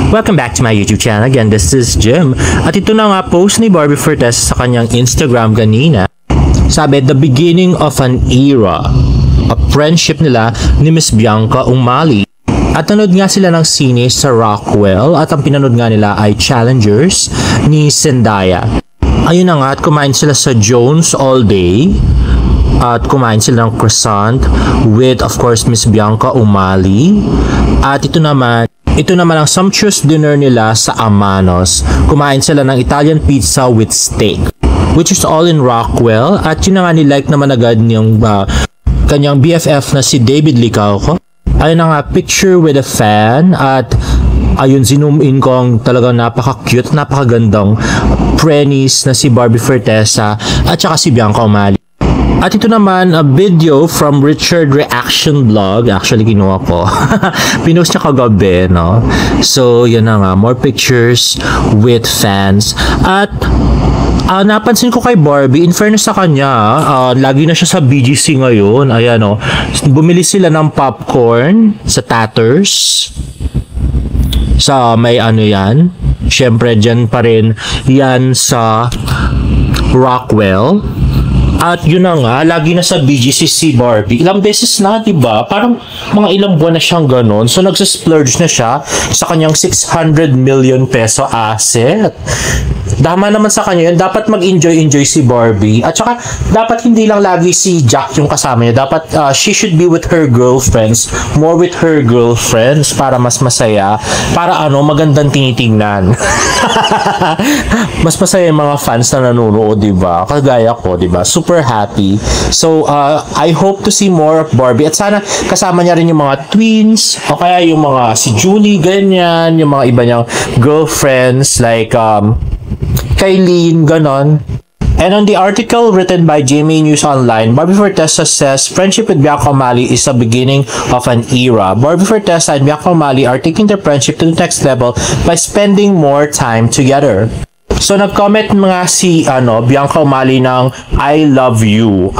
Welcome back to my YouTube channel. Again, this is Jim. At ito na nga post ni Barbie Fortesa sa kanyang Instagram kanina. Sabi, the beginning of an era. A friendship nila ni Miss Bianca Umali. At nanood nga sila ng sine sa Rockwell at ang pinanood nga nila ay Challengers ni Zendaya. Ayun na nga at kumain sila sa Jones all day. At kumain sila ng croissant with of course Miss Bianca Umali. At ito naman ang sumptuous dinner nila sa Amanos. Kumain sila ng Italian pizza with steak, which is all in Rockwell. At yun na nga nilike naman agad yung kanyang BFF na si David Licauco. Ayun na nga, picture with a fan. At ayun, zoom in ko ang talagang napaka-cute, napakagandang prenis na si Barbie Fortesa at saka si Bianca Umali. At ito naman, a video from Richard Reaction Vlog. Actually, kinuha ko. Pinost niya kagabi, no? So, yan na nga. More pictures with fans. At napansin ko kay Barbie, in fairness sa kanya, lagi na siya sa BGC ngayon. Ayan, no? Bumili sila ng popcorn sa Tatters. Sa may ano yan. Siyempre, dyan pa rin yan sa Rockwell. At yun na nga, lagi na sa BGC si Barbie. Ilang beses na, diba? Parang mga ilang buwan na siyang ganon. So, nagsasplurge na siya sa kanyang 600 million peso asset. Dama naman sa kanya yun. Dapat mag-enjoy si Barbie. At saka, dapat hindi lang lagi si Jack yung kasama niya. Dapat she should be with her girlfriends. More with her girlfriends para mas masaya. Para magandang tinitingnan. Mas masaya yung mga fans na nanonood, diba? Kagaya ko, diba? Super happy. So, I hope to see more of Barbie. At sana kasama niya rin yung mga twins o kaya yung mga si Julie, ganyan. Yung mga iba niyang girlfriends like Kylene, ganon. And on the article written by GMA News Online, Barbie Fortesa says friendship with Bianca Umali is the beginning of an era. Barbie Fortesa and Bianca Umali are taking their friendship to the next level by spending more time together. So nag-comment mga si Bianca Umali ng I love you,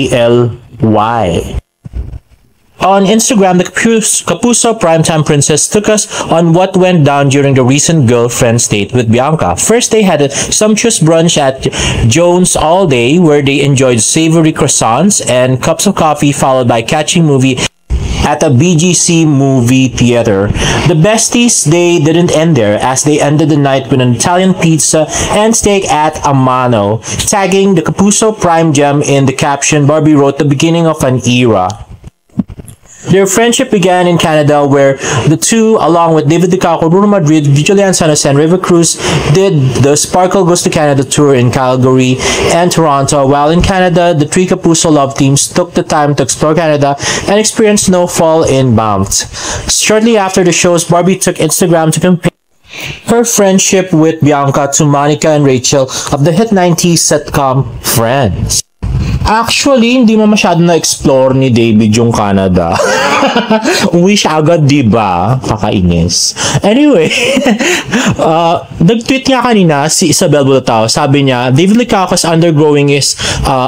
ILY. On Instagram, the Kapuso Primetime Princess took us on what went down during the recent girlfriend's date with Bianca. First, they had a sumptuous brunch at Jones all day where they enjoyed savory croissants and cups of coffee, followed by a catching movie at a BGC movie theater. The besties, they didn't end there as they ended the night with an Italian pizza and steak at Amano. Tagging the Kapuso Prime Gem in the caption, Barbie wrote the beginning of an era. Their friendship began in Canada where the two, along with David Licauco, Bruno Madrid, Julian Santos, and River Cruz, did the Sparkle Goes to Canada tour in Calgary and Toronto. While in Canada, the three Kapuso love teams took the time to explore Canada and experience snowfall in Banff. Shortly after the shows, Barbie took Instagram to compare her friendship with Bianca to Monica and Rachel of the hit 90s sitcom Friends. Actually, hindi mo masyado na-explore ni David yung Canada. Uwi siya agad, diba? Kakainis. Anyway, nag-tweet nga kanina si Isabel Bulatao. Sabi niya, David Licauco is undergoing his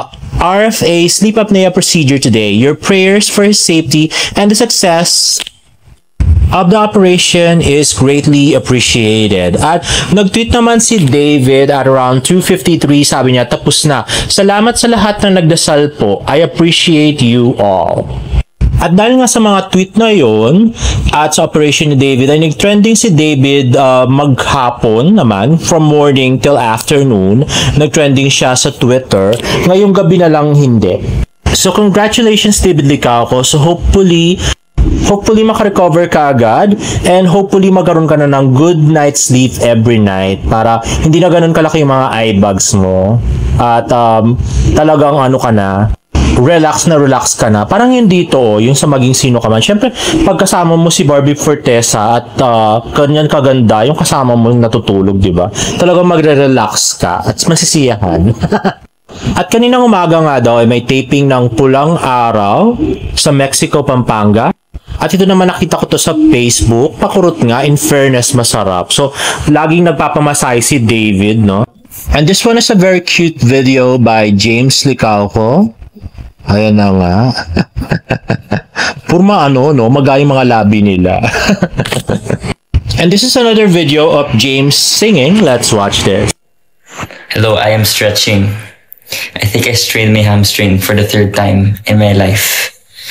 RFA sleep apnea procedure today. Your prayers for his safety and the success of the operation is greatly appreciated. At nag-tweet naman si David at around 2:53, sabi niya, tapos na. Salamat sa lahat na nagdasal po. I appreciate you all. At dahil nga sa mga tweet na yon at sa operation ni David, ay nag-trending si David maghapon naman, from morning till afternoon. Nag-trending siya sa Twitter. Ngayong gabi na lang hindi. So congratulations David Licauco. So hopefully makarecover ka agad and hopefully magkaroon ka na ng good night's sleep every night para hindi na ganun kalaki yung mga eye bags mo at talagang ka na, relax ka na. Parang yun dito, yung sa maging sino ka man. Siyempre, pagkasama mo si Barbie Fortesa at kanyan kaganda, yung kasama mo yung natutulog, di ba? Talagang magre-relax ka at masisiyahan. At kaninang umaga nga daw ay may taping ng Pulang Araw sa Mexico, Pampanga. At ito naman nakita ko to sa Facebook. Pakurot nga, in fairness, masarap. So, laging nagpapamasahe si David, no? And this one is a very cute video by James Licauco. Ayan na nga. Purma no? Magayang mga labi nila. And this is another video of James singing. Let's watch this. Hello, I am stretching. I think I strained my hamstring for the 3rd time in my life.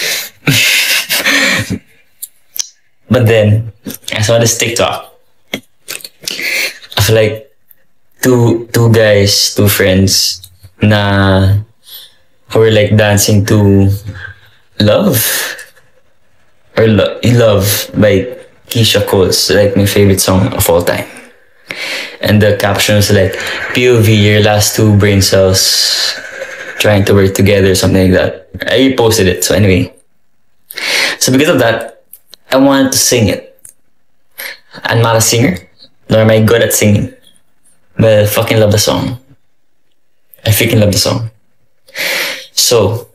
But then, I saw this TikTok of like two guys, two friends, who were like dancing to Love or Love by Keisha Cole's, like my favorite song of all time. And the caption was like, POV, your last 2 brain cells trying to work together, something like that. I reposted it. So anyway, so because of that, I wanted to sing it. I'm not a singer, nor am I good at singing, but I fucking love the song. I freaking love the song. So,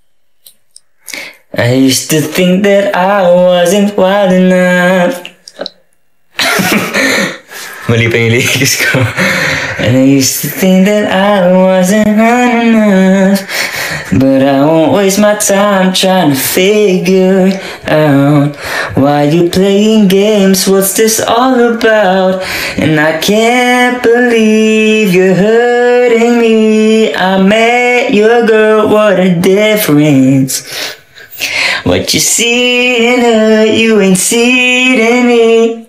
I used to think that I wasn't wild enough. Mali pa yung lyrics ko. And I used to think that I wasn't hard enough, but I won't waste my time trying to figure out why you playing games, what's this all about? And I can't believe you're hurting me. I met your girl, what a difference. What you see in her, you ain't see it in me.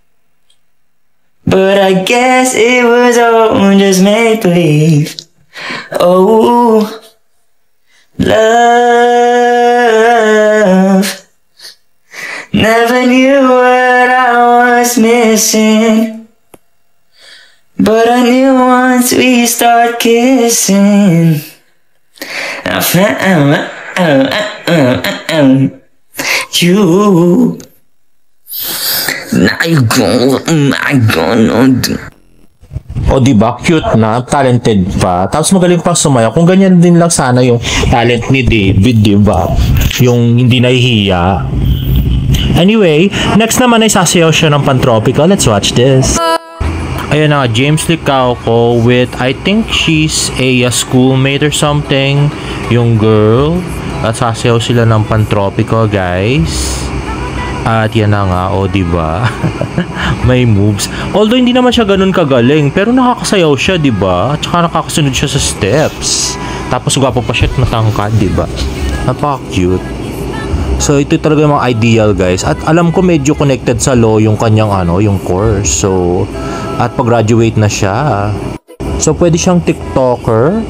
But I guess it was all just make-believe. Oh, love. Never knew what I was missing, but I knew once we start kissing, I found you. O diba, cute na, talented pa, tapos magaling pang sumayaw. Kung ganyan din lang sana yung talent ni David, diba? Yung hindi nahihiya. Anyway, next naman ay sasayaw siya ng Pantropical. Let's watch this. Ayan na, James Licauco with, I think she's a schoolmate or something, yung girl. At sasayaw sila ng Pantropical, guys. At yan na nga, o diba? May moves. Although hindi naman siya ganun kagaling, pero nakakasayaw siya, diba? At saka nakakasunod siya sa steps. Tapos gwapo pa siya at matangkad, diba? Napaka-cute. So ito talaga yung mga ideal, guys. At alam ko medyo connected sa law yung kanyang yung course. So, at pag-graduate na siya. So pwede siyang TikToker,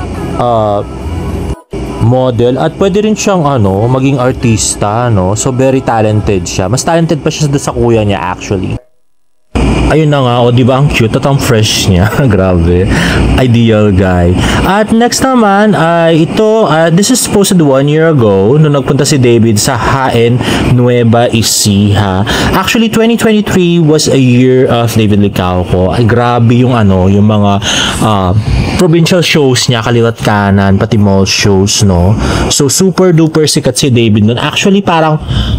model, at pwede rin siyang maging artista, no? So very talented siya. Mas talented pa siya sa kuya niya actually. Ayun na nga, o diba ang cute at ang fresh niya. Grabe. Ideal guy. At next naman ay ito, this is posted 1 year ago nung nagpunta si David sa Jaén, Nueva Ecija. Actually 2023 was a year of David Licauco. Ay grabe yung yung mga provincial shows niya, kaliwat kanan, pati mall shows, no? So super duper sikat si David nun. Actually parang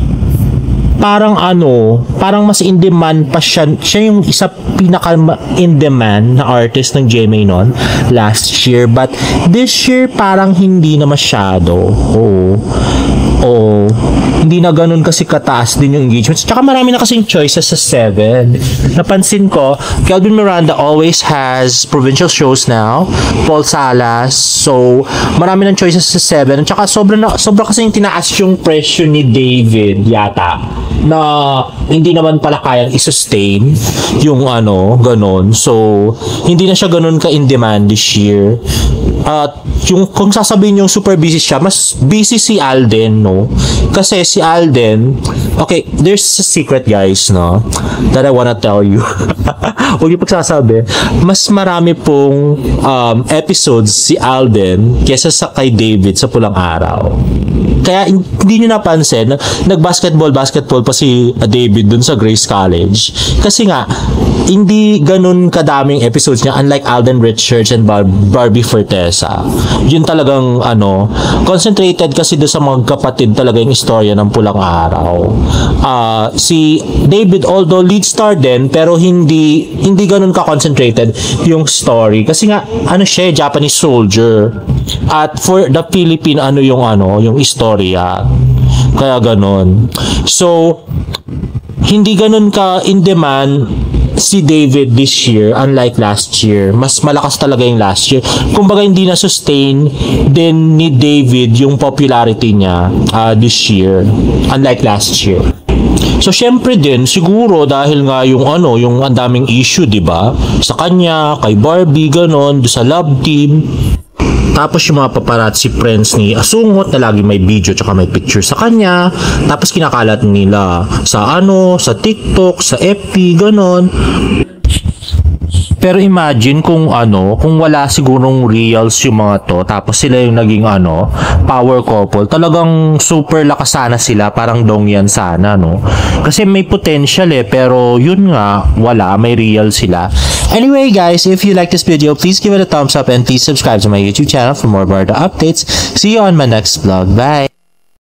mas in demand pa siya. Siya yung isa pinaka in demand na artist ng GMA noon last year, but this year parang hindi na masyado. Oo. Hindi na ganun kasi kataas din yung engagement. Tsaka marami na kasing choices sa 7. Napansin ko, Kelvin Miranda always has provincial shows now. Paul Salas. So, marami ng choices sa 7. Tsaka sobra kasing tinaas yung presyo ni David yata. Na hindi naman pala kayang i-sustain yung ganon. So, hindi na siya ganon ka in demand this year. At kung sasabihin yung super busy siya, mas busy si Alden, no? Kasi si Alden, okay, there's a secret, guys, no? That I wanna tell you. Huwag yung pagsasabi. Mas marami pong episodes si Alden kesa sa kay David sa Pulang Araw. Kaya hindi nyo napansin, nag-basketball pa si David dun sa Grace College. Kasi nga, hindi ganun kadaming episodes niya, unlike Alden Richards and Barbie Fortesa. Yun talagang, concentrated kasi doon sa mga kapatid talaga yung istorya ng Pulang Araw. Si David, although lead star din, pero hindi ganun ka-concentrated yung story. Kasi nga, siya, Japanese soldier. At for the Philippine, yung istorya. Kaya ganon. So, hindi ganun ka in demand si David this year unlike last year. Mas malakas talaga yung last year. Kumbaga hindi na sustain din ni David yung popularity niya this year unlike last year. So syempre din siguro dahil nga yung yung ang daming issue, 'di ba? Sa kanya, kay Barbie ganon, sa love team. Tapos yung mga paparazzi friends ni Asungot na lagi may video tsaka may picture sa kanya. Tapos kinakalat nila sa sa TikTok, sa FB, ganon. Pero imagine kung kung wala sigurong reals yung mga to, tapos sila yung naging power couple. Talagang super lakas sana sila, parang Dongyan sana, no? Kasi may potential pero yun nga, wala, may real sila. Anyway guys, if you like this video, please give it a thumbs up and please subscribe to my YouTube channel for more Barda updates. See you on my next vlog. Bye!